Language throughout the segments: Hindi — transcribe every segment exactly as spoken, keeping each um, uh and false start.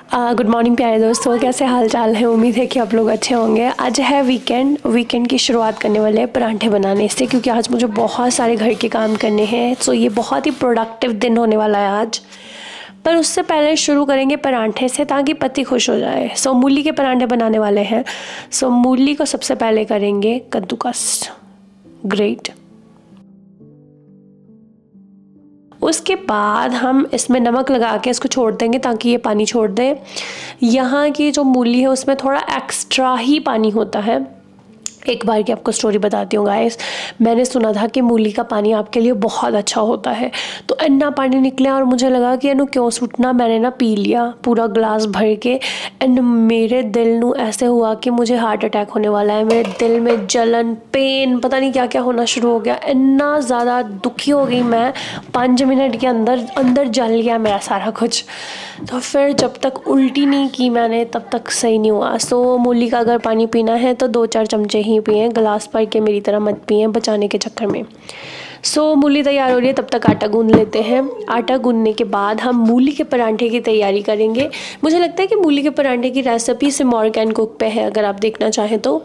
गुड मॉर्निंग प्यारे दोस्तों, कैसे हाल चाल है। उम्मीद है कि आप लोग अच्छे होंगे। आज है वीकेंड वीकेंड की शुरुआत करने वाले हैं परांठे बनाने से, क्योंकि आज मुझे बहुत सारे घर के काम करने हैं। सो ये बहुत ही प्रोडक्टिव दिन होने वाला है आज। पर उससे पहले शुरू करेंगे परांठे से, ताकि पति खुश हो जाए। सो मूली के परांठे बनाने वाले हैं। सो मूली को सबसे पहले करेंगे कद्दूकस। ग्रेट। उसके बाद हम इसमें नमक लगा के इसको छोड़ देंगे ताकि ये पानी छोड़ दे। यहाँ की जो मूली है उसमें थोड़ा एक्स्ट्रा ही पानी होता है। एक बार की आपको स्टोरी बताती हूँ गाइस। मैंने सुना था कि मूली का पानी आपके लिए बहुत अच्छा होता है, तो इतना पानी निकला और मुझे लगा कि इन्हों क्यों सूटना। मैंने ना पी लिया पूरा ग्लास भर के, एंड मेरे दिल नू ऐसे हुआ कि मुझे हार्ट अटैक होने वाला है। मेरे दिल में जलन, पेन, पता नहीं क्या क्या होना शुरू हो गया। इतना ज़्यादा दुखी हो गई मैं, पाँच मिनट के अंदर अंदर जल गया मेरा सारा कुछ। तो फिर जब तक उल्टी नहीं की मैंने तब तक सही नहीं हुआ। सो मूली का अगर पानी पीना है तो दो चार चमचे ही पिए, गिलास भर के मेरी तरह मत पिए बचाने के चक्कर में। सो so, मूली तैयार हो रही है, तब तक आटा गूंद लेते हैं। आटा गूंदने के बाद हम मूली के परांठे की तैयारी करेंगे। मुझे लगता है कि मूली के परांठे की रेसिपी सिमोर कैन कुक पे है, अगर आप देखना चाहें तो।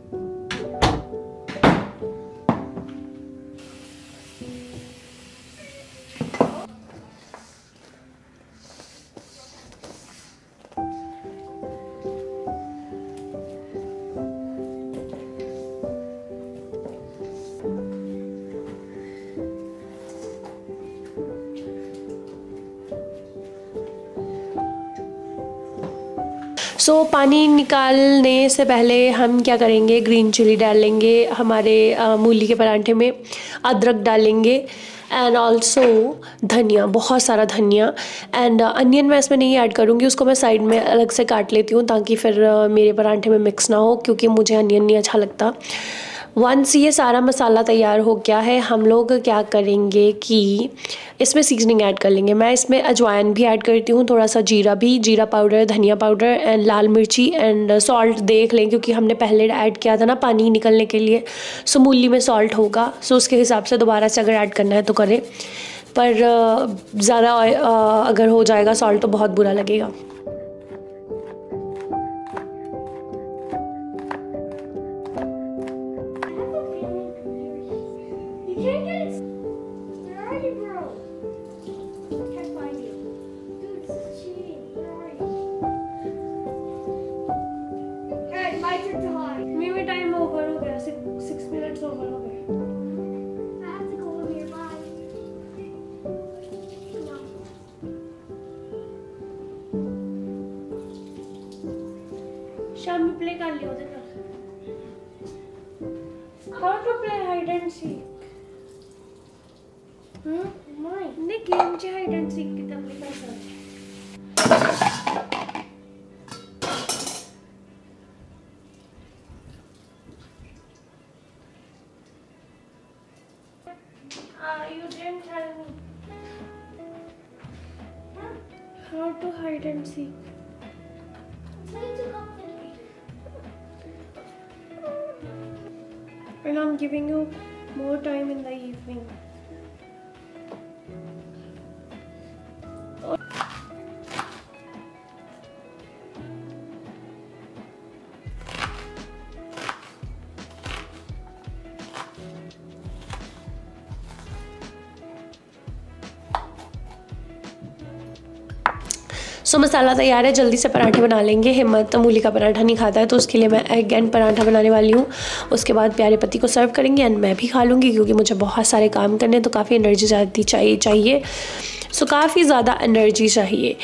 सो so, पानी निकालने से पहले हम क्या करेंगे, ग्रीन चिली डालेंगे हमारे आ, मूली के परांठे में। अदरक डालेंगे एंड ऑल्सो धनिया, बहुत सारा धनिया। एंड अनियन मैं इसमें नहीं ऐड करूँगी, उसको मैं साइड में अलग से काट लेती हूँ ताकि फिर आ, मेरे परांठे में मिक्स ना हो, क्योंकि मुझे अनियन नहीं अच्छा लगता। वंस ये सारा मसाला तैयार हो गया है, हम लोग क्या करेंगे कि इसमें सीजनिंग ऐड कर लेंगे। मैं इसमें अजवाइन भी ऐड करती हूँ, थोड़ा सा जीरा भी, जीरा पाउडर, धनिया पाउडर एंड लाल मिर्ची एंड सॉल्ट देख लें, क्योंकि हमने पहले ऐड किया था ना पानी निकलने के लिए। सो मूली में सॉल्ट होगा, सो उसके हिसाब से दोबारा से अगर ऐड करना है तो करें। पर ज़्यादा अगर हो जाएगा सॉल्ट तो बहुत बुरा लगेगा। शाम में प्ले कर लियो दे। How to play hide and seek? Hmm माय ने गेम चे हाइड एंड सीक कितना प्ले कर सकते। Ah, you didn't tell me how to hide and seek. And I'm giving you more time in the evening. So so, मसाला तैयार है, जल्दी से पराठे बना लेंगे। हिम्मत मूली का पराठा नहीं खाता है, तो उसके लिए मैं एग एंड पराठा बनाने वाली हूँ। उसके बाद प्यारे पति को सर्व करेंगे एंड मैं भी खा लूँगी, क्योंकि मुझे बहुत सारे काम करने, तो काफ़ी एनर्जी जाती चाहिए चाहिए सो so, काफ़ी ज़्यादा एनर्जी चाहिए।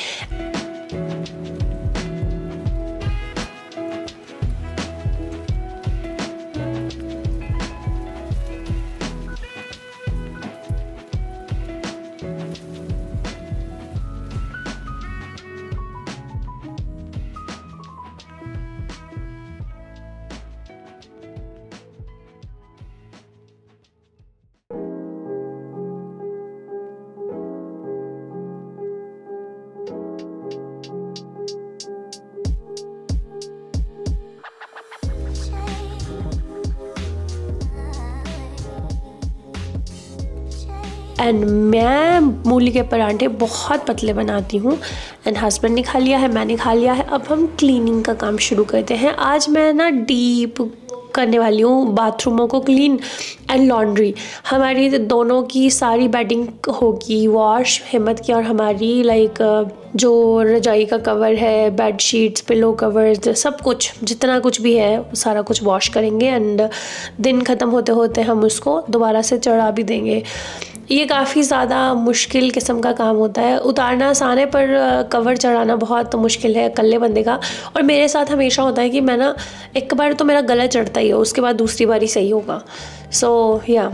एंड मैं मूली के परांठे बहुत पतले बनाती हूँ एंड हस्बैंड ने खा लिया है, मैंने खा लिया है। अब हम क्लीनिंग का काम शुरू करते हैं। आज मैं ना डीप करने वाली हूँ बाथरूमों को क्लीन एंड लॉन्ड्री। हमारी दोनों की सारी बेडिंग होगी वॉश, हिम्मत की और हमारी। लाइक जो रजाई का कवर है, बेड शीट्स, पिलो कवर्स, सब कुछ जितना कुछ भी है वो सारा कुछ वॉश करेंगे एंड दिन ख़त्म होते होते हम उसको दोबारा से चढ़ा भी देंगे। ये काफ़ी ज़्यादा मुश्किल किस्म का काम होता है। उतारना आसान है पर कवर चढ़ाना बहुत मुश्किल है अकेले बंदे का। और मेरे साथ हमेशा होता है कि मैं ना एक बार तो मेरा गला चढ़ता ही है, उसके बाद दूसरी बार ही सही होगा। सो या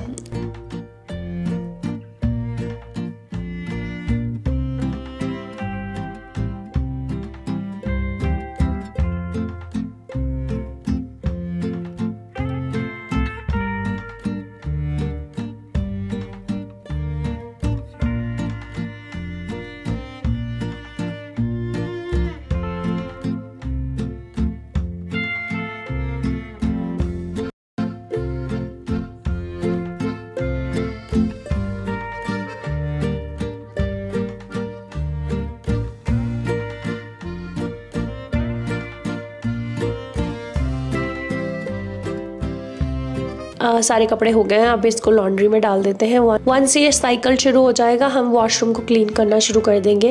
Uh, सारे कपड़े हो गए हैं। अब इसको लॉन्ड्री में डाल देते हैं। वन से ये साइकिल शुरू हो जाएगा, हम वॉशरूम को क्लीन करना शुरू कर देंगे।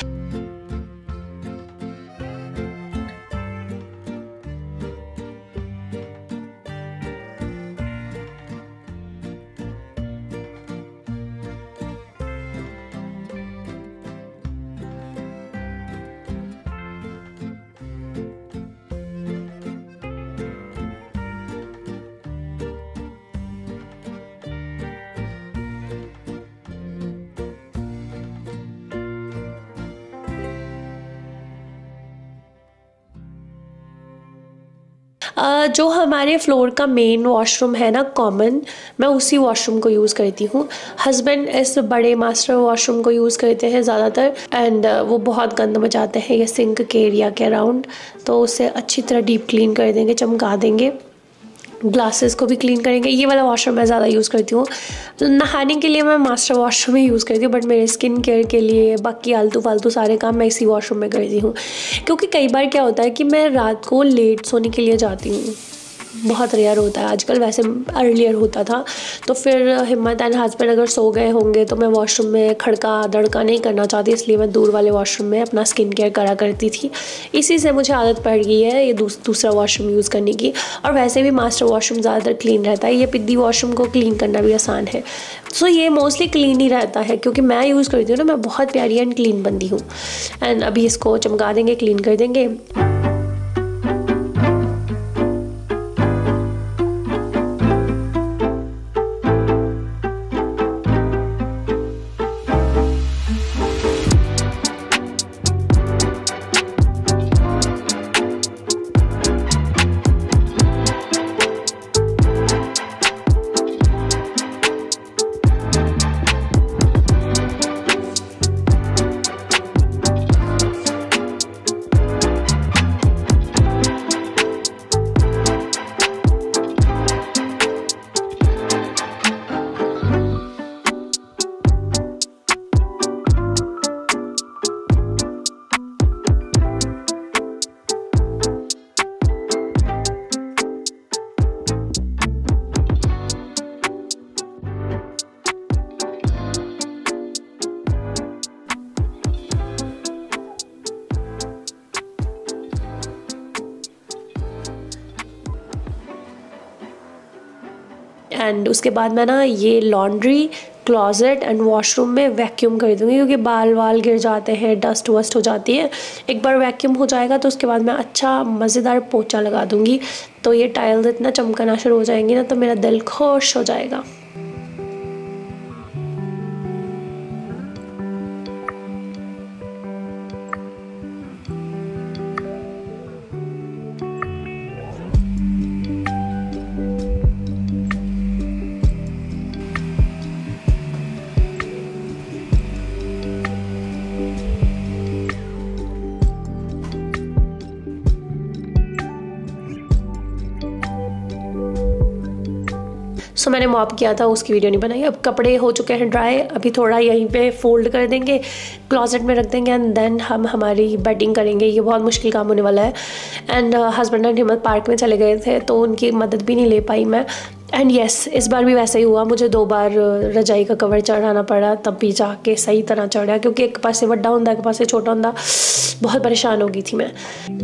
Uh, जो हमारे फ्लोर का मेन वॉशरूम है ना कॉमन, मैं उसी वॉशरूम को यूज़ करती हूँ। हस्बैंड इस बड़े मास्टर वॉशरूम को यूज़ करते हैं ज़्यादातर एंड uh, वो बहुत गंद मचाते हैं ये सिंक के एरिया के अराउंड, तो उसे अच्छी तरह डीप क्लीन कर देंगे, चमका देंगे। ग्लासेस को भी क्लीन करेंगे। ये वाला वॉशरूम मैं ज़्यादा यूज़ करती हूँ। तो नहाने के लिए मैं मास्टर वॉशरूम ही यूज़ करती हूँ, बट मेरे स्किन केयर के लिए बाकी आलतू फालतू सारे काम मैं इसी वॉशरूम में करती हूँ। क्योंकि कई बार क्या होता है कि मैं रात को लेट सोने के लिए जाती हूँ, बहुत रेयर होता है आजकल, वैसे अर्लियर होता था। तो फिर हिम्मत एंड हस्बैंड अगर सो गए होंगे तो मैं वॉशरूम में खड़का दड़का नहीं करना चाहती, इसलिए मैं दूर वाले वॉशरूम में अपना स्किन केयर करा करती थी। इसी से मुझे आदत पड़ गई है ये दूस, दूसरा वॉशरूम यूज़ करने की। और वैसे भी मास्टर वॉशरूम ज़्यादातर क्लीन रहता है, ये पिद्दी वॉशरूम को क्लीन करना भी आसान है। सो ये मोस्टली क्लीन ही रहता है क्योंकि मैं यूज़ करती हूँ ना, मैं बहुत प्यारी एंड क्लीन बंदी हूँ। एंड अभी इसको चमका देंगे, क्लीन कर देंगे। एंड उसके बाद मैं ना ये लॉन्ड्री, क्लोजेट एंड वॉशरूम में वैक्यूम कर दूँगी क्योंकि बाल वाल गिर जाते हैं, डस्ट वस्ट हो जाती है। एक बार वैक्यूम हो जाएगा तो उसके बाद मैं अच्छा मज़ेदार पोछा लगा दूँगी, तो ये टाइल्स इतना चमकना शुरू हो जाएंगी ना, तो मेरा दिल खुश हो जाएगा। सो मैंने मॉप किया था, उसकी वीडियो नहीं बनाई। अब कपड़े हो चुके हैं ड्राई, अभी थोड़ा यहीं पे फोल्ड कर देंगे, क्लोजेट में रख देंगे एंड देन हम हमारी बेडिंग करेंगे। ये बहुत मुश्किल काम होने वाला है। And husband and Himmat park में चले गए थे तो उनकी मदद भी नहीं ले पाई मैं। एंड येस, इस बार भी वैसा ही हुआ, मुझे दो बार रजाई का कवर चढ़ाना पड़ा, तब भी जाके सही तरह चढ़ा, क्योंकि एक पासे बड़ा होंदा एक पासे छोटा होंदा। बहुत परेशान हो गई थी मैं।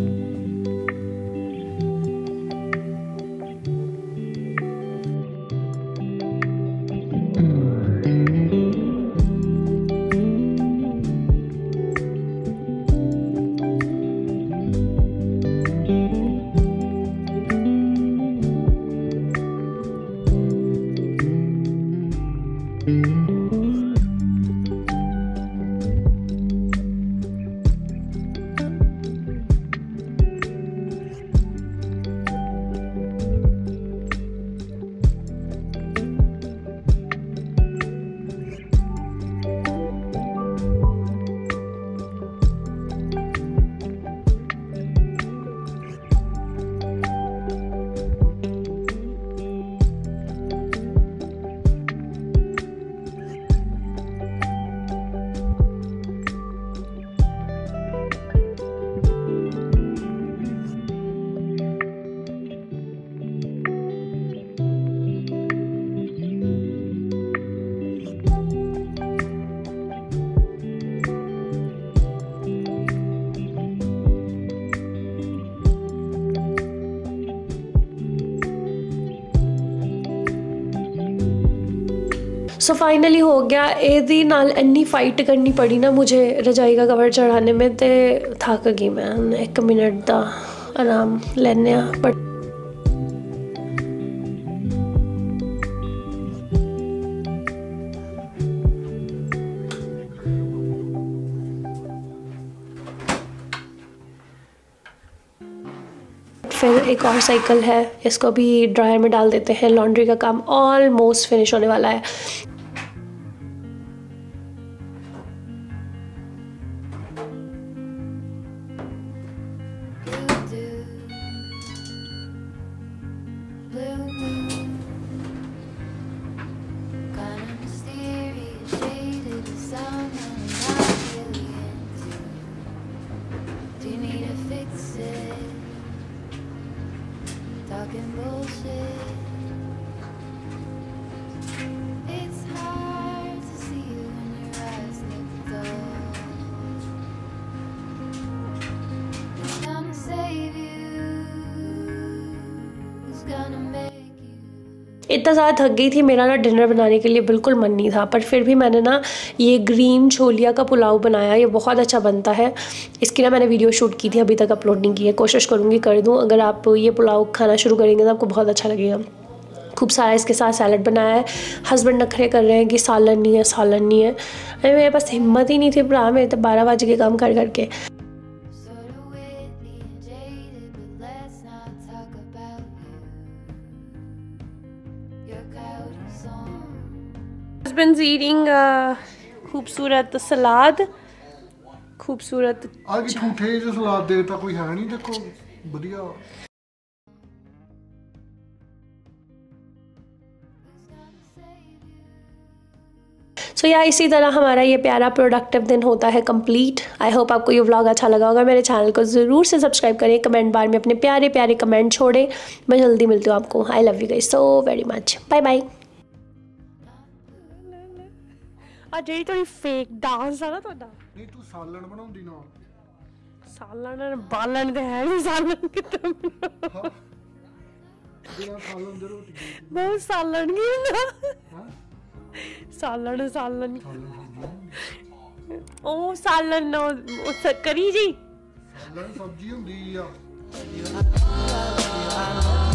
सो so फाइनली हो गया। ਇਹਦੇ ਨਾਲ ਇੰਨੀ फाइट करनी पड़ी ना मुझे रजाई का कवर चढ़ाने में, तो थक गई मैं। एक मिनट का आराम लेने आ बट फिर एक और साइकिल है, इसको भी ड्रायर में डाल देते हैं। लॉन्ड्री का काम ऑलमोस्ट फिनिश होने वाला है। इतना ज़्यादा थक गई थी, मेरा ना डिनर बनाने के लिए बिल्कुल मन नहीं था, पर फिर भी मैंने ना ये ग्रीन छोलिया का पुलाव बनाया। ये बहुत अच्छा बनता है। इसकी ना मैंने वीडियो शूट की थी, अभी तक अपलोड नहीं की है, कोशिश करूँगी कर दूँ। अगर आप ये पुलाव खाना शुरू करेंगे तो आपको बहुत अच्छा लगेगा। खूब सारा इसके साथ सैलड बनाया है। हस्बैंड नखरे कर रहे हैं कि सालन नहीं है सालन नहीं है। अरे मेरे पास हिम्मत ही नहीं थी भरा, मेरे तो बारह बज के काम कर करके। Husband's eating a खूबसूरत सलाद, खूबसूरत आज झूठे जो सलाद देता कोई है नहीं, देखो बढ़िया। सो so, या इसी तरह हमारा ये प्यारा प्रोडक्टिव दिन होता है कंप्लीट। आई होप आपको ये व्लॉग अच्छा लगा होगा। मेरे चैनल को ज़रूर से सब्सक्राइब करें, कमेंट बार में अपने प्यारे प्यारे कमेंट छोड़ें। मैं जल्दी मिलती हूँ आपको। I love you guys so very much. Bye bye. आ जेडी थोड़ी फेक डांस है ना ਤੁਹਾਡਾ नहीं तू सालन बनाउंदी ना सालन बालन ते है नहीं सालन किते हां बिना सालन दे रोटी बहुत सालन की ना हां सालन सालन ओ सालन ओ करी जी सालन सब्जी हुंदी आ